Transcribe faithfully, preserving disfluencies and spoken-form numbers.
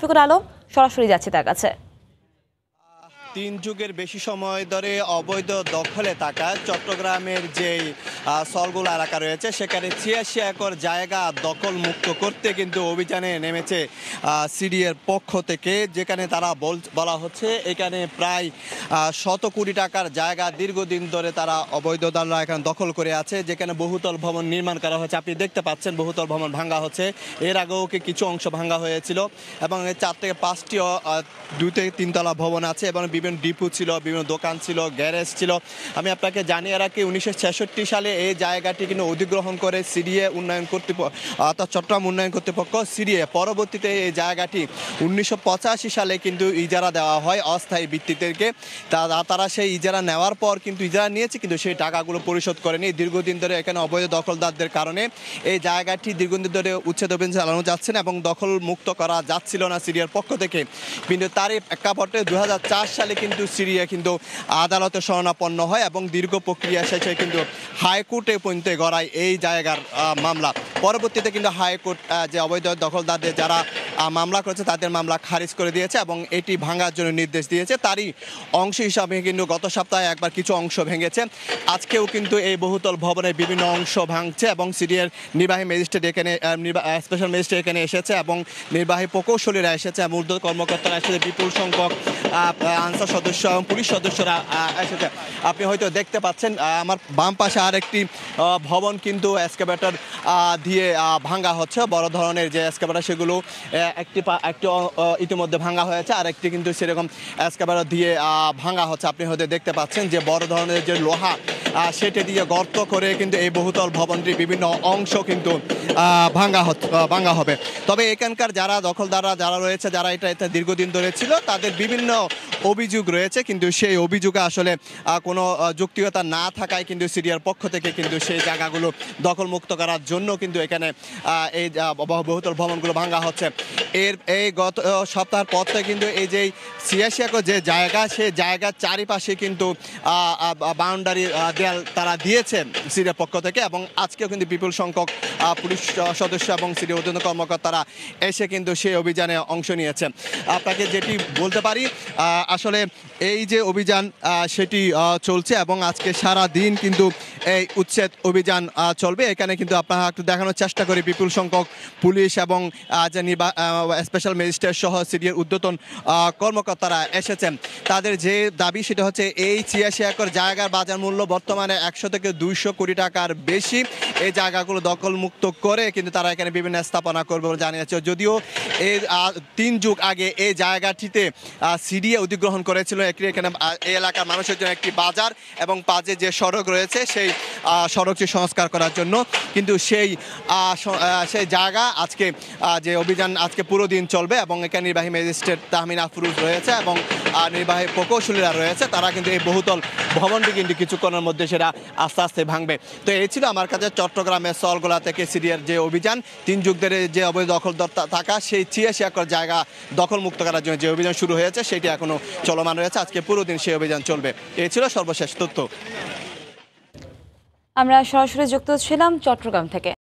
শফিকুল আলম, সরাসরি যাচ্ছে তার কাছে। তিন যুগের বেশি সময় ধরে অবৈধ দখলে থাকা চট্টগ্রামের যে সলগুলা এলাকা রয়েছে সেখানে ছিয়াশি একর জায়গা দখল মুক্ত করতে কিন্তু অভিযানে নেমেছে সিডিএর পক্ষ থেকে, যেখানে তারা বলা হচ্ছে এখানে প্রায় শত কোটি টাকার জায়গা দীর্ঘদিন ধরে তারা অবৈধ দ্বারা এখানে দখল করে আছে, যেখানে বহুতল ভবন নির্মাণ করা হচ্ছে। আপনি দেখতে পাচ্ছেন বহুতল ভবন ভাঙ্গা হচ্ছে। এর আগেও কিছু অংশ ভাঙ্গা হয়েছিল এবং চার থেকে পাঁচটি দুই থেকে তিনতলা ভবন আছে এবং বিভিন্ন ডিপো ছিল, বিভিন্ন দোকান ছিল, গ্যারেজ ছিল। আমি আপনাকে জানিয়ে রাখি উনিশশো ছেষট্টি সালে এই জায়গাটি কিন্তু অধিগ্রহণ করে সিডিএ উন্নয়ন কর্তৃপক্ষ অর্থাৎ চট্টগ্রাম উন্নয়ন কর্তৃপক্ষ সিডিএ। পরবর্তীতে এই জায়গাটি উনিশশো পঁচাশি সালে কিন্তু ইজারা দেওয়া হয় অস্থায়ী ভিত্তিতে। তারা সেই ইজারা নেওয়ার পর কিন্তু ইজারা নিয়েছে কিন্তু সেই টাকাগুলো পরিশোধ করেনি। দীর্ঘদিন ধরে এখানে অবৈধ দখলদারদের কারণে এই জায়গাটি দীর্ঘদিন ধরে উচ্ছেদ অভিযান চালানো যাচ্ছে না এবং দখল মুক্ত করা যাচ্ছিল না সিডিএর পক্ষ থেকে। কিন্তু তারই প্রেক্ষাপটে দু হাজার চার সালে কিন্তু সিডিএ কিন্তু আদালতে শরণাপন্ন হয় এবং দীর্ঘ প্রক্রিয়া শেষে কিন্তু হাইকোর্টে পর্যন্ত গড়ায় এই জায়গার মামলা। পরবর্তীতে কিন্তু হাইকোর্ট যে অবৈধ দখলদারদের যারা মামলা করেছে তাদের মামলা খারিজ করে দিয়েছে এবং এটি ভাঙার জন্য নির্দেশ দিয়েছে। তারই অংশ হিসাবে কিন্তু গত সপ্তাহে একবার কিছু অংশ ভেঙেছে। আজকেও কিন্তু এই বহুতল ভবনের বিভিন্ন অংশ ভাঙছে এবং সিডিএর নির্বাহী ম্যাজিস্ট্রেট এখানে স্পেশাল ম্যাজিস্ট্রেট এখানে এসেছে এবং নির্বাহী প্রকৌশলীরা এসেছে, ঊর্ধ্ব কর্মকর্তারা এসেছে, বিপুল সংখ্যক আনসার সদস্য এবং পুলিশ সদস্যরা এসেছে। আপনি হয়তো দেখতে পাচ্ছেন আমার বাম পাশে আরেকটি ভবন কিন্তু এক্সকাভেটর দিয়ে ভাঙা হচ্ছে। বড় ধরনের যে এক্সকাভেটর সেগুলো একটি একটি ইতিমধ্যে ভাঙা হয়েছে, আর একটি কিন্তু সেরকম এক্সকাভেটর দিয়ে ভাঙা হচ্ছে। আপনি হয়তো দেখতে পাচ্ছেন যে বড় ধরনের যে লোহা সেটি দিয়ে গর্ত করে কিন্তু এই বহুতল ভবনটির বিভিন্ন অংশ কিন্তু ভাঙা হচ্ছে ভাঙা হবে। তবে এখানকার যারা দখলদাররা যারা রয়েছে, যারা এটা এটা দীর্ঘদিন ধরে ছিল, তাদের বিভিন্ন অভিযোগ রয়েছে, কিন্তু সেই অভিযোগে আসলে কোনো যৌক্তিকতা না থাকায় কিন্তু সিডিআর পক্ষ থেকে কিন্তু সেই জায়গাগুলো দখলমুক্ত করার জন্য কিন্তু এখানে এই বহুতল ভবনগুলো ভাঙা হচ্ছে। এর এই গত সপ্তাহের পর থেকে কিন্তু এই যে ছিয়াশি একর যে জায়গা, সেই জায়গার চারিপাশে কিন্তু বাউন্ডারি দেয়াল তারা দিয়েছে সিডিআর পক্ষ থেকে এবং আজকেও কিন্তু বিপুল সংখ্যক পুলিশ সদস্য এবং সিডি ঊর্ধ্বতন কর্মকর্তারা এসে কিন্তু সেই অভিযানে অংশ নিয়েছে। আপনাকে যেটি বলতে পারি আসলে এই যে অভিযান সেটি চলছে এবং আজকে সারা দিন কিন্তু এই উচ্ছেদ অভিযান চলবে। এখানে কিন্তু আপনারা একটু দেখানোর চেষ্টা করি বিপুল সংখ্যক পুলিশ এবং যে স্পেশাল ম্যাজিস্ট্রেট সহ সিডিএর ঊর্ধ্বতন কর্মকর্তারা এসেছেন। তাদের যে দাবি সেটা হচ্ছে এই ছিয়াশি একর জায়গার বাজার মূল্য বর্তমানে একশো থেকে দুইশো কোটি টাকার বেশি। এই জায়গাগুলো দখলমুক্ত করে কিন্তু তারা এখানে বিভিন্ন স্থাপনা করবে বলে জানিয়েছে। যদিও এই তিন যুগ আগে এই জায়গাটিতে সিডিএ অধিগ্রহণ করেছিল এখানে এই এলাকার মানুষের জন্য একটি বাজার এবং পাশে যে সড়ক রয়েছে সেই সড়কটি সংস্কার করার জন্য, কিন্তু সেই সেই জায়গা আজকে যে অভিযান আজকে পুরো দিন চলবে এবং এখানে নির্বাহী ম্যাজিস্ট্রেট তাহমিনা আফরোজ রয়েছে এবং নির্বাহী প্রকৌশলীরা রয়েছে। তারা কিন্তু এই বহুতল ভবনটি কিন্তু কিছুক্ষণের মধ্যে সেটা আস্তে আস্তে ভাঙবে। তো এই ছিল আমার কাছে চট্টগ্রামের সলগোলা থেকে সিডিআর যে অভিযান, তিন যুগ ধরে যে অবৈধ দখলদার থাকা সেই ছিয়াশি একর জায়গা দখলমুক্ত করার জন্য যে অভিযান শুরু হয়েছে সেটি এখনো চলমান রয়েছে। আজকে পুরো দিন সেই অভিযান চলবে। এই ছিল সর্বশেষ তথ্য। আমরা সরাসরি যুক্ত ছিলাম চট্টগ্রাম থেকে।